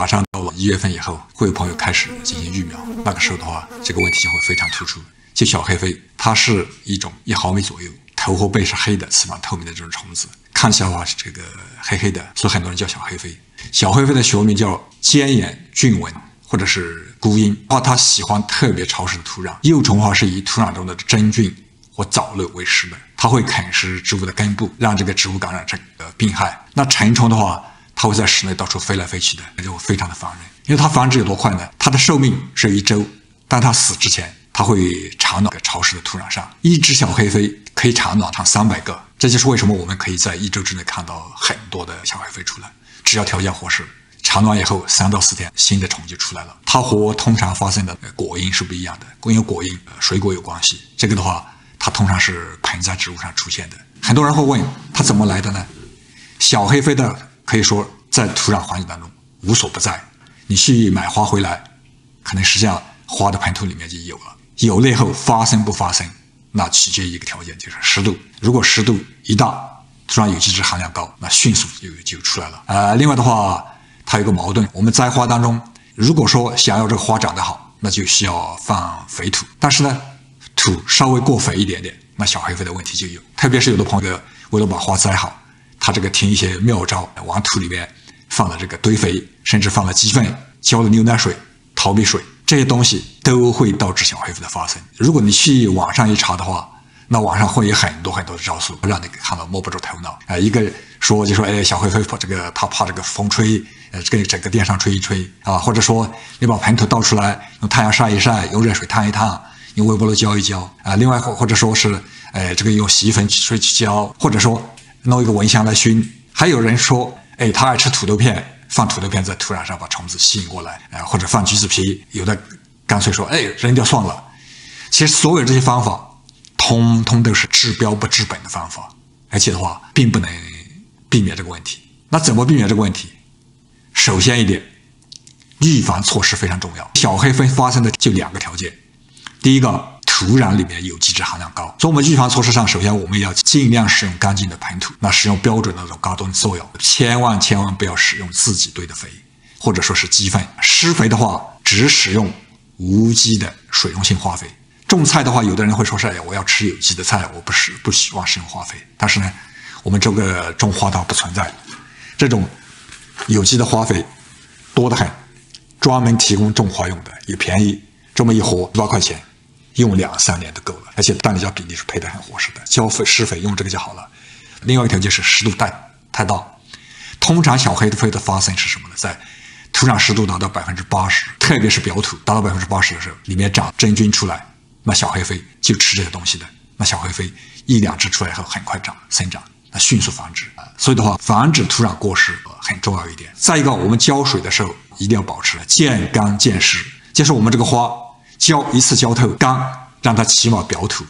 马上到了1月份以后，会有朋友开始进行育苗，那个时候的话，这个问题就会非常突出。就小黑飞，它是一种1毫米左右，头和背是黑的，翅膀透明的这种虫子，看起来的话是这个黑黑的，所以很多人叫小黑飞。小黑飞的学名叫尖眼菌纹或者是孤鹰，它喜欢特别潮湿的土壤，幼虫的话是以土壤中的真菌或藻类为食的，它会啃食植物的根部，让这个植物感染这个病害。那成虫的话，它会在室内到处飞来飞去的，就非常的烦人。因为它繁殖有多快呢？它的寿命是1周，但它死之前，它会产卵在潮湿的土壤上。一只小黑飞可以产卵300个，这就是为什么我们可以在1周之内看到很多的小黑飞出来。只要条件合适，产卵以后3到4天，新的虫就出来了。它和通常发生的果蝇是不一样的，因为果蝇水果有关系，这个的话，它通常是盆栽植物上出现的。很多人会问，它怎么来的呢？小黑飞的可以说在土壤环境当中无所不在，你去买花回来，可能实际上花的盆土里面就有了。有了以后发生不发生，那取决于一个条件，就是湿度。如果湿度一大，土壤有机质含量高，那迅速就出来了。另外的话，它有个矛盾，我们栽花当中，如果说想要这个花长得好，那就需要放肥土，但是呢，土稍微过肥一点点，那小黑飞的问题就有。特别是有的朋友为了把花栽好，他这个听一些妙招，往土里面放了这个堆肥，甚至放了鸡粪，浇了牛奶水、逃避水，这些东西都会导致小黑飞的发生。如果你去网上一查的话，那网上会有很多的招数，让你看到摸不着头脑。一个说小黑飞这个他怕这个风吹，跟整个电扇吹一吹啊，或者说你把盆土倒出来，用太阳晒一晒，用热水烫一烫，用微波炉浇一浇啊。另外或者说是这个用洗衣粉水去浇，或者说弄一个蚊香来熏。还有人说他爱吃土豆片，放土豆片在土壤上把虫子吸引过来，或者放橘子皮，有的干脆说扔掉算了。其实所有这些方法通通都是治标不治本的方法，而且的话并不能避免这个问题。那怎么避免这个问题？首先一点，预防措施非常重要。小黑飞发生的就2个条件，第一个，土壤里面有机质含量高。所以我们预防措施上，首先我们要尽量使用干净的盆土，那使用标准的那种高端soil，千万不要使用自己堆的肥，或者说是鸡粪。施肥的话，只使用无机的水溶性化肥。种菜的话，有的人会说我要吃有机的菜，我不希望使用化肥。但是呢，我们这个种花道不存在这种有机的化肥，多得很，专门提供种花用的，也便宜，这么一盒100块钱，用2-3年都够了，而且氮磷钾比例是配得很合适的，施肥用这个就好了。另外一个条件是湿度太大。通常小黑飞的发生是什么呢？在土壤湿度达到80%，特别是表土达到80%的时候，里面长真菌出来，那小黑飞就吃这些东西的。那小黑飞1-2只出来以后很快生长，那迅速繁殖。所以的话，防止土壤过湿很重要一点。再一个，我们浇水的时候一定要保持见干见湿，就是我们这个花一次浇透干，让它起码表土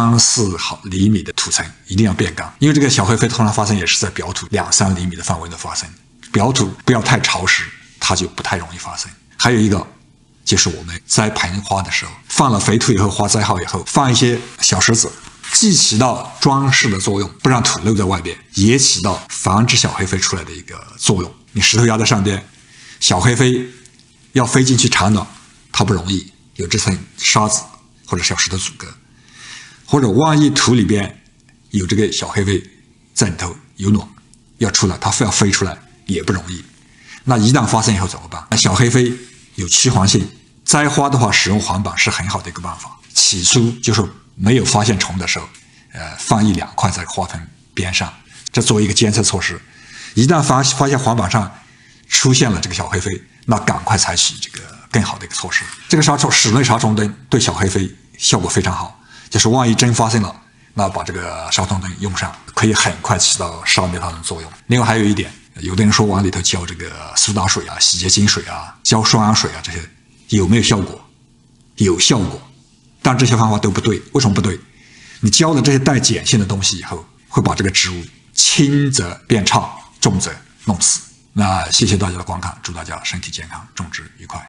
3-4厘米的土层一定要变干，因为这个小黑飞通常发生也是在表土2-3厘米的范围内发生，表土不要太潮湿，它就不太容易发生。还有一个就是我们栽盆花的时候，放了肥土以后，花栽好以后，放一些小石子，既起到装饰的作用，不让土露在外边，也起到防止小黑飞出来的一个作用。你石头压在上边，小黑飞要飞进去产卵，它不容易，有这层沙子或者小石头阻隔，或者万一土里边有这个小黑飞在里头有卵要出来，它非要飞出来也不容易。那一旦发生以后怎么办？小黑飞有趋黄性，栽花的话使用黄板是很好的一个办法。起初就是没有发现虫的时候，放1-2块在花盆边上，这作为一个监测措施。一旦发现黄板上出现了这个小黑飞，那赶快采取这个更好的一个措施。这个室内杀虫灯对小黑飞效果非常好，就是万一真发生了，那把这个杀虫灯用上，可以很快起到杀灭它的作用。另外还有一点，有的人说往里头浇这个苏打水啊、洗洁精水啊、浇双氧水啊，这些有没有效果？有效果，但这些方法都不对。为什么不对？你浇了这些带碱性的东西以后，会把这个植物轻则变差，重则弄死。那谢谢大家的观看，祝大家身体健康，种植愉快。